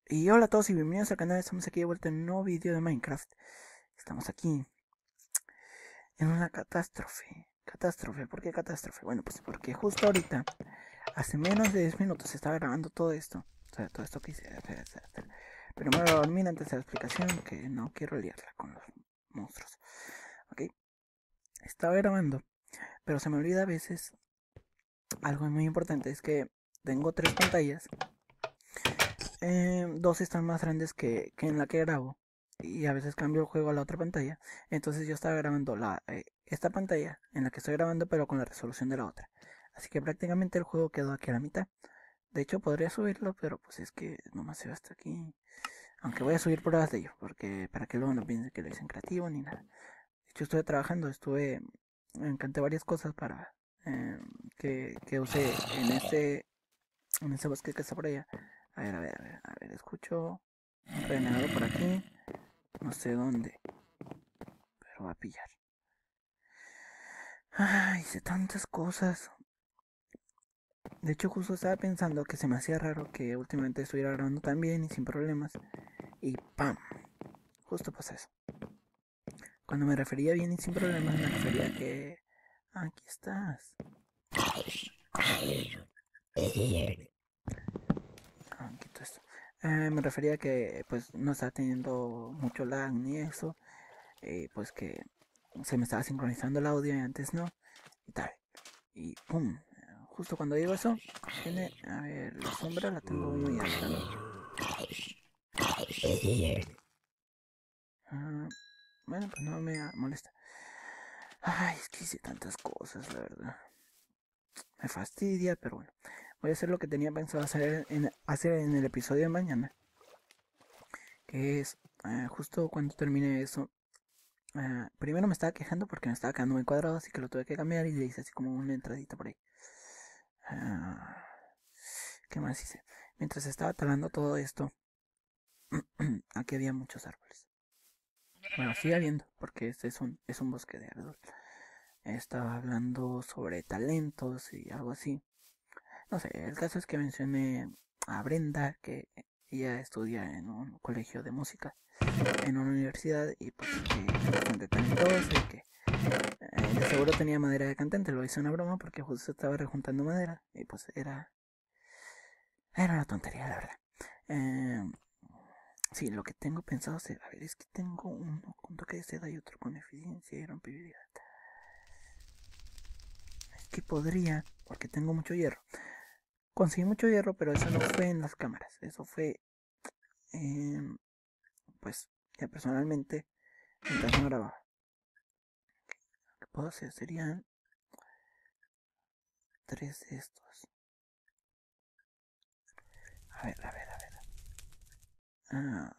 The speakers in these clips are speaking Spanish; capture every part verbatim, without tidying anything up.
Y hola a todos y bienvenidos al canal. Estamos aquí de vuelta en un nuevo vídeo de Minecraft. Estamos aquí en una catástrofe. Catástrofe, ¿por qué catástrofe? Bueno, pues porque justo ahorita, hace menos de diez minutos, estaba grabando todo esto. O sea, todo esto que hice. Pero me voy a dormir antes de la explicación, que no quiero liarla con los monstruos. Ok, estaba grabando, pero se me olvida a veces algo muy importante: es que tengo tres pantallas. Eh, dos están más grandes que, que en la que grabo. Y a veces cambio el juego a la otra pantalla. Entonces yo estaba grabando la, eh, esta pantalla en la que estoy grabando, pero con la resolución de la otra. Así que prácticamente el juego quedó aquí a la mitad. De hecho podría subirlo, pero pues es que nomás se va hasta aquí. Aunque voy a subir pruebas de ello, porque para que luego no piensen que lo hice en creativo ni nada. De hecho estuve trabajando, estuve... Encanté varias cosas para... eh, que, que usé en este... En ese bosque que está por allá. A ver, a ver, a ver, a ver, escucho un renegado por aquí. No sé dónde, pero va a pillar. Ay, hice tantas cosas. De hecho, justo estaba pensando que se me hacía raro que últimamente estuviera grabando tan bien y sin problemas. Y ¡pam! Justo pasa eso. Cuando me refería bien y sin problemas, me refería a que... Aquí estás. Ah, quito esto. Eh, me refería a que pues no estaba teniendo mucho lag ni eso. Eh, pues que se me estaba sincronizando el audio y antes no. Y tal. Y pum. Justo cuando digo eso, tiene. A ver, la sombra la tengo muy alta, ¿no? Ah, bueno, pues no me molesta. Ay, es que hice tantas cosas, la verdad. Me fastidia, pero bueno. Voy a hacer lo que tenía pensado hacer en, hacer en el episodio de mañana. Que es eh, justo cuando termine eso. Eh, primero me estaba quejando porque me estaba quedando muy cuadrado, así que lo tuve que cambiar y le hice así como una entradita por ahí. Ah, ¿qué más hice? Mientras estaba talando todo esto, aquí había muchos árboles. Bueno, sigue habiendo, porque este es un, es un bosque de árboles. Estaba hablando sobre talentos y algo así. No sé, el caso es que mencioné a Brenda, que ella estudia en un colegio de música, en una universidad, y pues que es bastante talentosa y que eh, de seguro tenía madera de cantante. Lo hice una broma porque justo estaba rejuntando madera y pues era, era una tontería, la verdad. Eh, sí, lo que tengo pensado hacer, a ver, es que tengo uno con toque de seda y otro con eficiencia y rompibilidad. Es que podría, porque tengo mucho hierro. Conseguí mucho hierro, pero eso no fue en las cámaras. Eso fue, eh, pues, ya personalmente, mientras no grababa. ¿Qué puedo hacer? Serían tres de estos. A ver, a ver, a ver. Ah,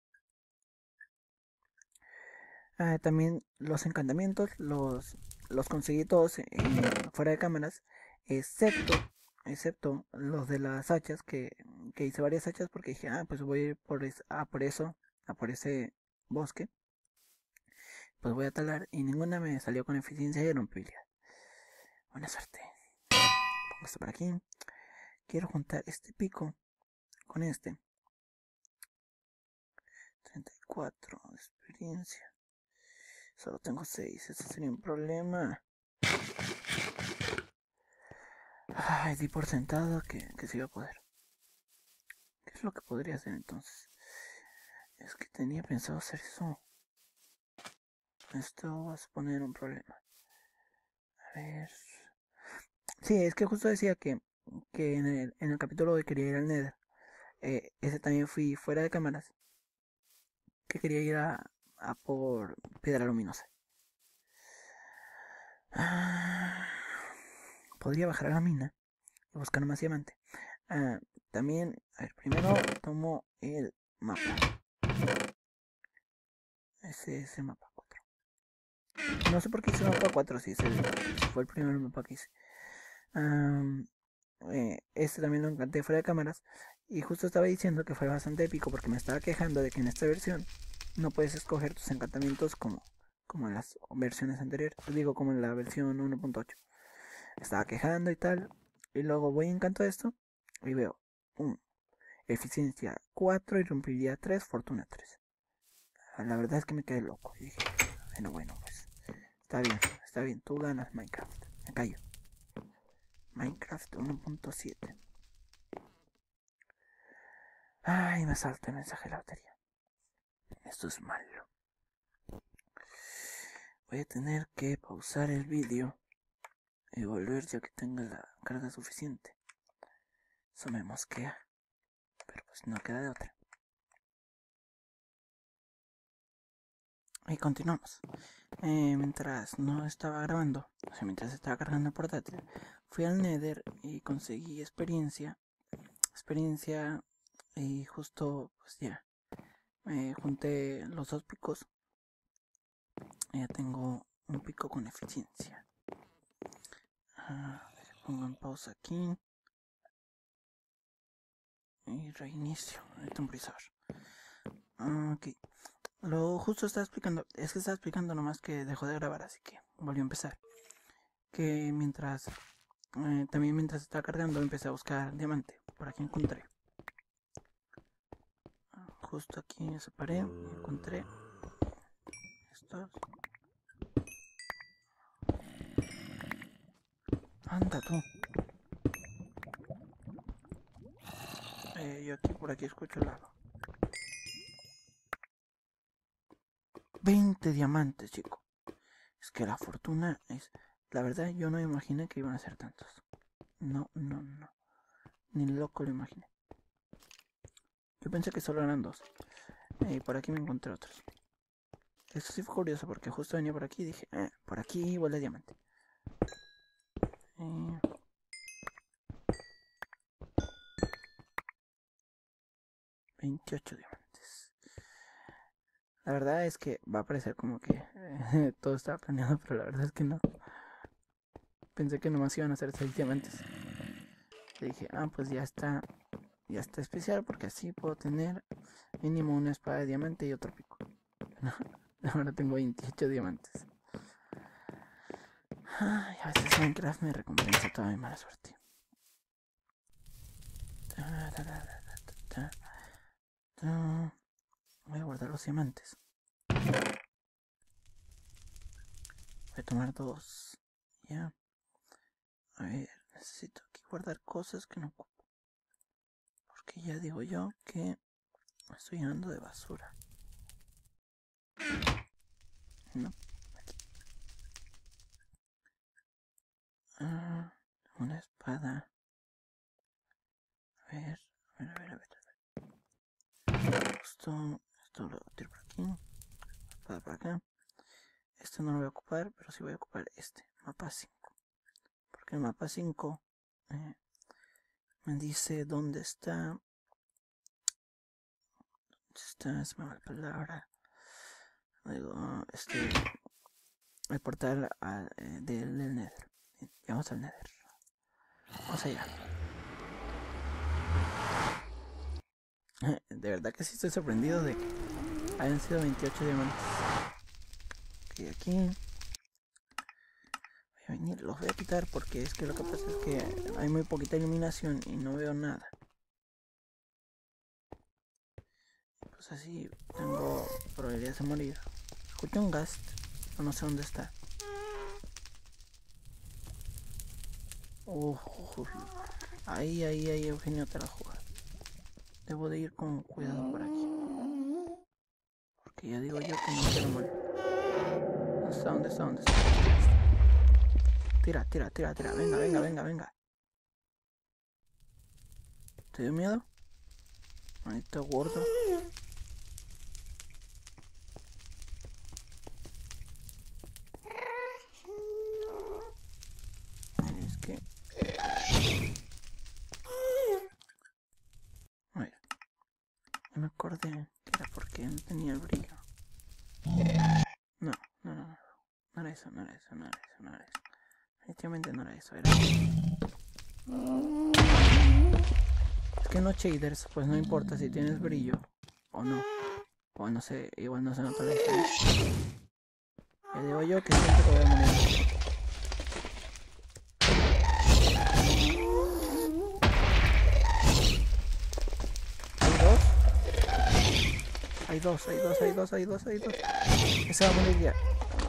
ah, también los encantamientos los, los conseguí todos eh, fuera de cámaras, excepto, excepto los de las hachas, que, que hice varias hachas porque dije, ah, pues voy a ir por, es, ah, por eso, a por ese bosque. Pues voy a talar y ninguna me salió con eficiencia y rompibilidad. Buena suerte. Pongo esto por aquí. Quiero juntar este pico con este. treinta y cuatro de experiencia. Solo tengo seis, eso sería un problema. Ay, di por sentado que, que se iba a poder. ¿Qué es lo que podría hacer entonces? Es que tenía pensado hacer eso. Esto va a suponer un problema. A ver. Sí, es que justo decía que, que en, el, en el capítulo de quería ir al Nether. Eh, ese también fui fuera de cámaras. Que quería ir a, a por piedra luminosa. Ah, podría bajar a la mina y buscar más diamante. Ah, también, a ver, primero tomo el mapa. Ese es el mapa cuatro. No sé por qué hice el mapa cuatro si, es el, si fue el primer mapa que hice. Um, eh, este también lo encanté fuera de cámaras. Y justo estaba diciendo que fue bastante épico porque me estaba quejando de que en esta versión no puedes escoger tus encantamientos como, como en las versiones anteriores. Os digo, como en la versión uno punto ocho. Estaba quejando y tal. Y luego voy a encanto esto y veo, pum, eficiencia cuatro, irrompibilidad tres, fortuna tres. La verdad es que me quedé loco. Y dije, bueno, bueno, pues está bien, está bien, tú ganas Minecraft. Me callo. Minecraft uno punto siete. Ay, me salta el mensaje de la batería. Esto es malo. Voy a tener que pausar el vídeo y volver ya que tenga la carga suficiente. Eso me mosquea. Pero pues no queda de otra. Y continuamos. Eh, mientras no estaba grabando, o sea, mientras estaba cargando el portátil, fui al Nether y conseguí experiencia. Experiencia y justo, pues ya, eh, junté los dos picos. Ya tengo un pico con eficiencia. Ah, pongo en pausa aquí. Y reinicio el temporizador. Ah, ok. Lo justo estaba explicando, es que estaba explicando nomás que dejó de grabar, así que volvió a empezar. Que mientras, eh, también mientras estaba cargando, empecé a buscar diamante. Por aquí encontré. Justo aquí separé, encontré estos. Anda tú. Eh, yo aquí por aquí escucho el lado. veinte diamantes, chico. Es que la fortuna es... La verdad, yo no me imaginé que iban a ser tantos. No, no, no. Ni loco lo imaginé. Yo pensé que solo eran dos. Y por aquí me encontré otros. Esto sí fue curioso porque justo venía por aquí y dije, eh, por aquí huele a diamante. Eh... veintiocho diamantes. La verdad es que va a parecer como que eh, todo estaba planeado, pero la verdad es que no. Pensé que nomás iban a ser seis diamantes. Y dije, ah, pues ya está, ya está especial porque así puedo tener mínimo una espada de diamante y otro pico. No, ahora tengo veintiocho diamantes. Ay, a veces Minecraft me recompensa toda mi mala suerte. Voy a guardar los diamantes. Voy a tomar dos. Ya. A ver, necesito aquí guardar cosas que no ocupo. Porque ya digo yo que me estoy llenando de basura. No. Aquí. Ah, una espada. A ver, a ver, a ver, a ver. A ver. Justo, esto lo tiro por aquí. Espada por acá. Este no lo voy a ocupar, pero sí voy a ocupar este. Mapa cinco. Porque el mapa cinco eh, me dice dónde está. ¿Dónde está? Se me va la palabra. Digo, este. El portal a, eh, del, del Nether. Bien, vamos al Nether. Vamos allá. De verdad que sí estoy sorprendido de que hayan sido veintiocho diamantes. Ok, aquí. Voy a venir, los voy a quitar porque es que lo que pasa es que hay muy poquita iluminación y no veo nada. Pues así tengo probabilidades de morir. Escucho un ghast, pero no sé dónde está. Uh, uh, uh. Ahí, ahí, ahí, Eugenio te la juega. Debo de ir con cuidado por aquí. Porque ya digo yo que no quiero morir. ¿Dónde está? ¿Dónde está? ¿Dónde está? Tira, tira, tira, tira. Venga, venga, venga, venga. ¿Te dio miedo? Manito gordo. Es que... A ver. Ya me acordé que era porque no tenía el brillo. No, no, no, no. No era eso, no era eso, no era eso, no era eso. Definitivamente no era eso, era... Es que no shaders, pues no importa si tienes brillo o no. O no sé, igual no se nota la diferencia. Ya digo yo que siempre que voy a morir. Hay dos, hay dos, hay dos, hay dos, hay dos. Ese va a morir ya.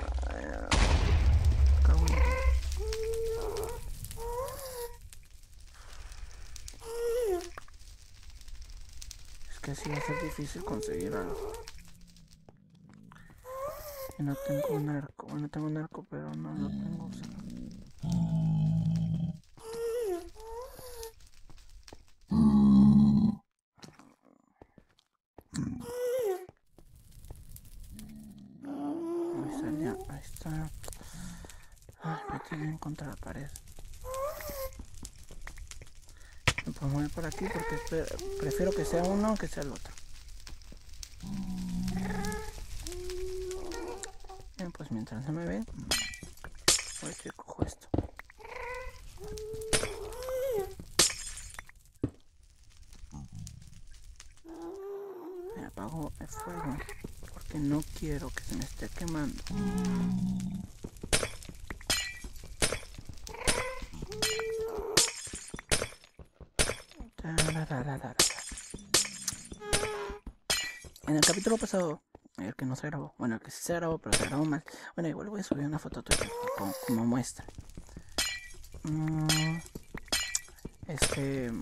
Es que así va a ser difícil conseguir algo. Y no tengo un arco. Bueno, tengo un arco, pero no lo tengo usado. Ahí salía, ahí está. Ay, me tienen contra la pared. Me puedo mover por aquí porque prefiero que sea uno que sea el otro. Bien, pues mientras no me ven, voy que cojo esto. Me apago el fuego porque no quiero que se me esté quemando. En el capítulo pasado, el que no se grabó, bueno, el que sí se grabó, pero se grabó mal. Bueno, igual voy a subir una foto tuya como, como muestra. Mm, este,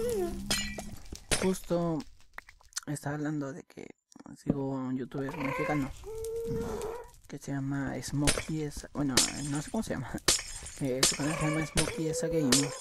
justo estaba hablando de que sigo un youtuber mexicano que se llama Smokey esa, bueno, no sé cómo se llama, eh, su canal se llama Smokey esa Gamer,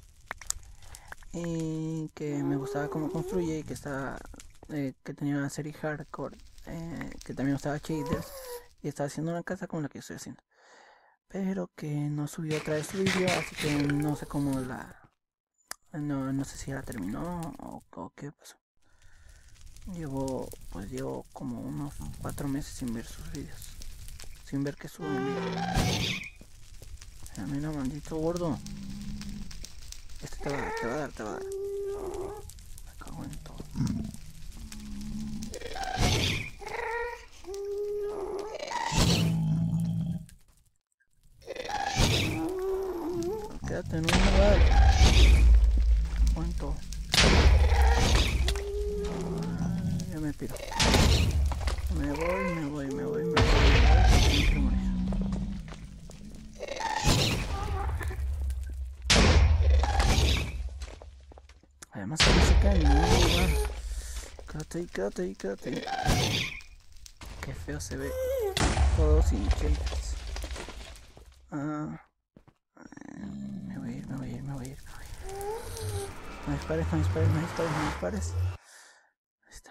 y que me gustaba cómo construye y que estaba, eh, que tenía una serie hardcore, eh, que también usaba shaders y estaba haciendo una casa como la que estoy haciendo, pero que no subió otra vez su vídeo, así que no sé cómo la, no, no sé si la terminó o, o qué pasó. Llevo, pues llevo como unos cuatro meses sin ver sus vídeos, sin ver que sube un video. Mira, maldito gordo. Este te va a dar, te va a dar, te va a dar. Me cago en todo. Quédate en un lugar. Me cago en todo. Ya me piro. Me voy, me voy, me voy, me voy. No quiero morir. Además que no se queda en ningún lugar. Quédate ahí, quédate ahí, quédate ahí. Qué feo se ve. Todo sin shaders. Ah, me voy a ir, me voy a ir, me voy a ir, me voy a ir. No dispares, no dispares, no dispares, no dispares. Ahí está.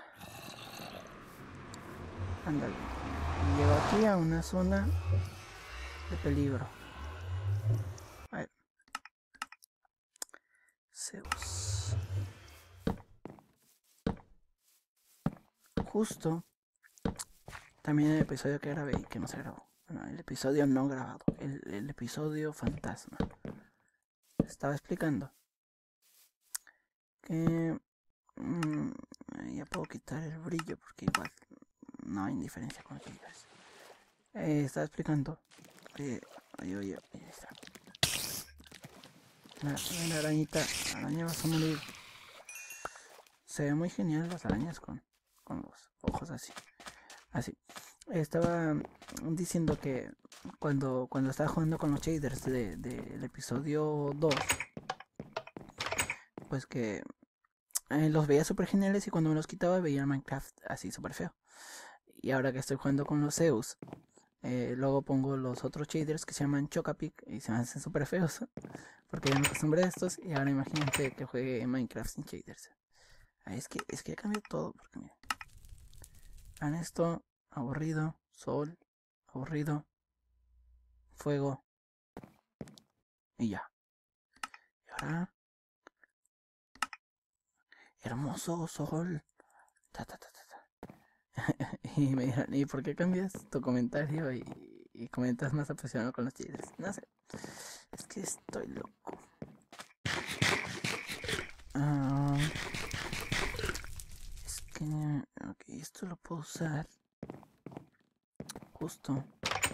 Ándale. Llego aquí a una zona de peligro. A ver. Zeus. Justo. También el episodio que grabé y que no se grabó. Bueno, el episodio no grabado. El, el episodio fantasma. Estaba explicando que mmm, ya puedo quitar el brillo porque igual no hay diferencia con los brillos. Eh, estaba explicando. Oye, oye, oye, ahí está. La, la arañita, la araña vas a morir. Se ve muy genial las arañas con, con los ojos así. Así. Estaba diciendo que cuando, cuando estaba jugando con los shaders del de, de episodio dos, pues que eh, los veía súper geniales y cuando me los quitaba veía Minecraft así súper feo. Y ahora que estoy jugando con los Zeus, eh, luego pongo los otros shaders que se llaman Chocapic y se me hacen súper feos porque ya me acostumbré a estos y ahora imagínate que juegue Minecraft sin shaders. Ah, es que es que ya cambió todo porque miren. Vean esto, aburrido, sol, aburrido, fuego y ya. Y ahora hermoso sol. Ta, ta, ta, ta, ta. Y me dirán, ¿y por qué cambias tu comentario y, y comentas más apasionado con los shaders? No sé. Es que estoy loco. Uh, es que... Ok, esto lo puedo usar. Justo.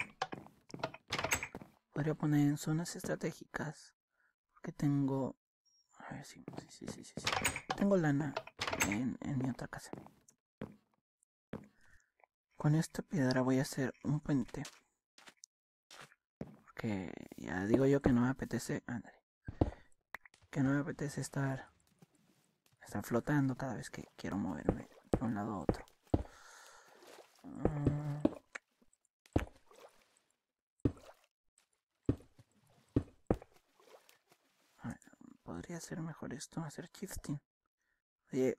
Podría poner en zonas estratégicas. Porque tengo... A ver, sí, sí, sí, sí, sí. sí. Tengo lana en, en mi otra casa. con esta piedra voy a hacer un puente. Porque ya digo yo que no me apetece. Ándale. Que no me apetece estar. Estar flotando cada vez que quiero moverme de un lado a otro. Uh, a ver, podría ser mejor esto, hacer shifting. Oye.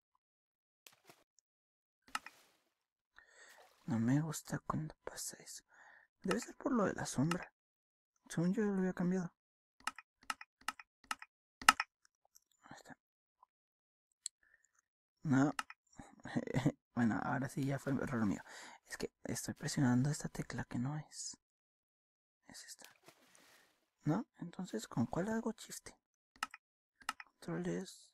No me gusta cuando pasa eso. Debe ser por lo de la sombra. Según yo lo había cambiado. Ahí está. No. Bueno, ahora sí ya fue error mío. Es que estoy presionando esta tecla que no es. Es esta. ¿No? Entonces, ¿con cuál hago shift? Control es.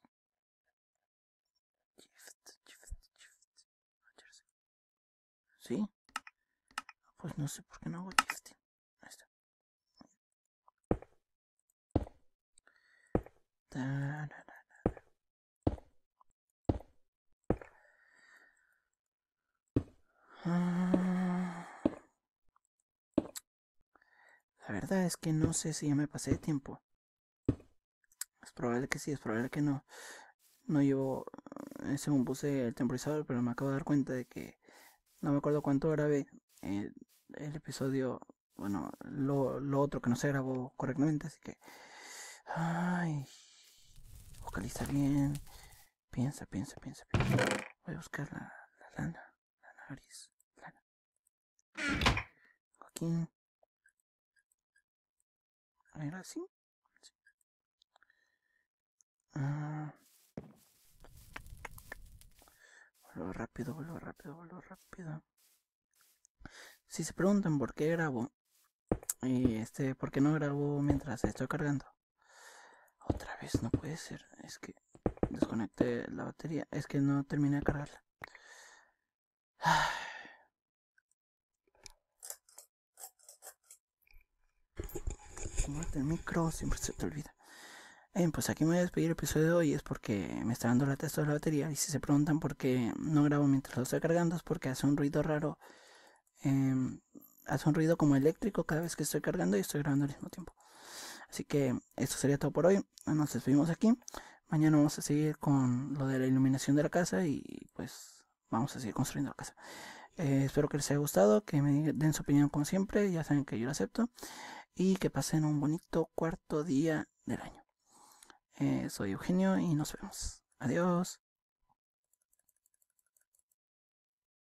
Shift, shift, shift. ¿Sí? Pues no sé por qué no hago shift. Ahí está. La verdad es que no sé si ya me pasé de tiempo. Es probable que sí, es probable que no. No llevo, según puse el temporizador, pero me acabo de dar cuenta de que no me acuerdo cuánto grabé el, el episodio, bueno, lo, lo otro que no se grabó correctamente, así que, ay, vocaliza bien, piensa, piensa, piensa, piensa. Voy a buscar la, la lana, la nariz, lana. Aquí. A ver, así. Sí. Ah. Vuelvo rápido, vuelvo rápido, vuelvo rápido. Si se preguntan por qué grabo, y este, por qué no grabo mientras estoy cargando. Otra vez, no puede ser. Es que desconecté la batería. Es que no terminé de cargarla. Muerte el micro, siempre se te olvida. Eh, pues aquí me voy a despedir el episodio de hoy. Es porque me está dando la testa de la batería. Y si se preguntan por qué no grabo mientras lo estoy cargando, es porque hace un ruido raro. Eh, hace un ruido como eléctrico cada vez que estoy cargando y estoy grabando al mismo tiempo. Así que esto sería todo por hoy. Nos despedimos aquí. Mañana vamos a seguir con lo de la iluminación de la casa y pues vamos a seguir construyendo la casa. Eh, espero que les haya gustado, que me den su opinión como siempre, ya saben que yo lo acepto. Y que pasen un bonito cuarto día del año. Eh, soy Eugenio y nos vemos. Adiós.